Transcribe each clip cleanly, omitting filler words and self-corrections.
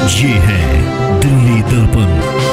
ये है दिल्ली दर्पण।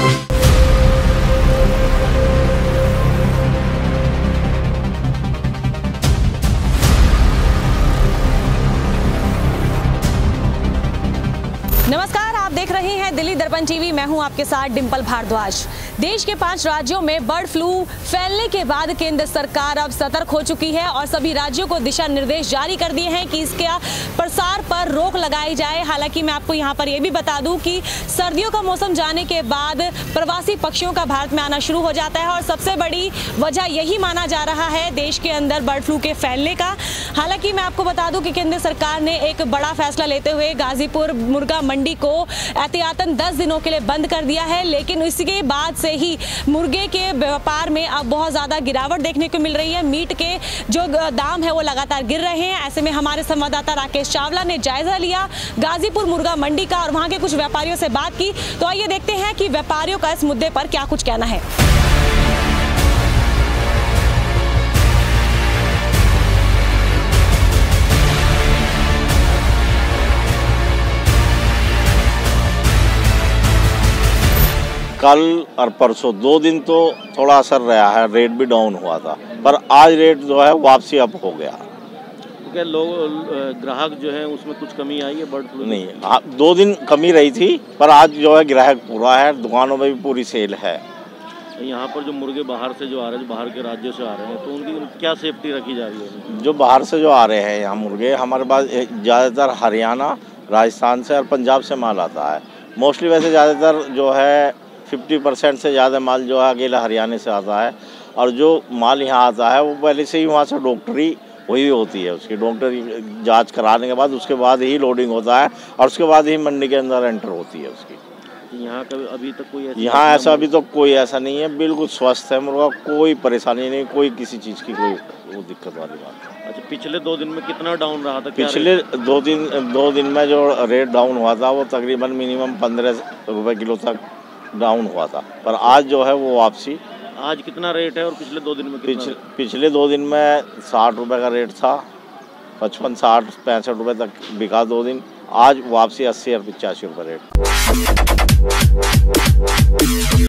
नमस्कार, आप देख रहे हैं दिल्ली दर्पण टीवी। मैं हूं आपके साथ डिंपल भारद्वाज। देश के 5 राज्यों में बर्ड फ्लू फैलने के बाद केंद्र सरकार अब सतर्क हो चुकी है और सभी राज्यों को दिशा निर्देश जारी कर दिए हैं कि इसके प्रसार पर रोक लगाई जाए। हालांकि मैं आपको यहां पर यह भी बता दूं कि सर्दियों का मौसम जाने के बाद प्रवासी पक्षियों का भारत में आना शुरू हो जाता है और सबसे बड़ी वजह यही माना जा रहा है देश के अंदर बर्ड फ्लू के फैलने का। हालांकि मैं आपको बता दूं कि केंद्र सरकार ने एक बड़ा फैसला लेते हुए गाजीपुर मुर्गा मंडी को एहतियातन 10 दिनों के लिए बंद कर दिया है, लेकिन इसके बाद से ही मुर्गे के व्यापार में अब बहुत ज्यादा गिरावट देखने को मिल रही है। मीट के जो दाम है वो लगातार गिर रहे हैं। ऐसे में हमारे संवाददाता राकेश चावला ने जायजा लिया गाजीपुर मुर्गा मंडी का और वहां के कुछ व्यापारियों से बात की। तो आइए देखते हैं कि व्यापारियों का इस मुद्दे पर क्या कुछ कहना है। कल और परसों 2 दिन तो थोड़ा असर रहा है, रेट भी डाउन हुआ था, पर आज रेट जो है वापसी अप हो गया। क्या लोग ग्राहक जो है उसमें कुछ कमी आई है बर्ड फ्लू? नहीं, 2 दिन कमी रही थी, पर आज जो है ग्राहक पूरा है, दुकानों में भी पूरी सेल है। यहाँ पर जो मुर्गे बाहर से जो आ रहे हैं, बाहर के राज्यों से आ रहे हैं, तो उनकी क्या सेफ्टी रखी जा रही है? जो बाहर से जो आ रहे हैं यहाँ मुर्गे, हमारे पास ज़्यादातर हरियाणा, राजस्थान से और पंजाब से माल आता है। मोस्टली वैसे ज़्यादातर जो है 50% से ज़्यादा माल जो है अकेला हरियाणा से आता है, और जो माल यहाँ आता है वो पहले से ही वहाँ से डॉक्टरी हुई होती है। उसकी डॉक्टरी जांच कराने के बाद उसके बाद ही लोडिंग होता है और उसके बाद ही मंडी के अंदर एंटर होती है उसकी। यहाँ का अभी तक कोई यहाँ ऐसा अभी तो कोई ऐसा नहीं है, बिल्कुल स्वस्थ है मुर्गा, कोई परेशानी नहीं, कोई किसी चीज़ की कोई वो दिक्कत वाली बात है। अच्छा, पिछले 2 दिन में कितना डाउन रहा था? पिछले 2 दिन में जो रेट डाउन हुआ था वो तकरीबन मिनिमम 15 रुपये किलो तक डाउन हुआ था, पर आज जो है वो वापसी। आज कितना रेट है और पिछले 2 दिन में कितना? पिछले 2 दिन में 60 रुपये का रेट था, 55, 60, 65 रुपये तक बिका 2 दिन। आज वापसी 80 और 85 रुपये रेट।